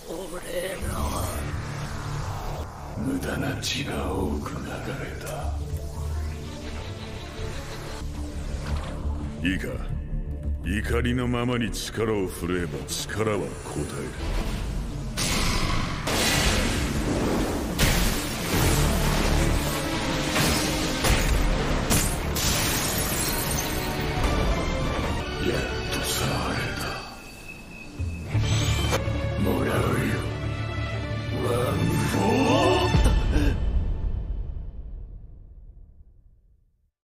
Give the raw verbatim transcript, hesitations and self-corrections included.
俺の無駄な血が多く流れた。 いいか、怒りのままに力を振るえば力は応える。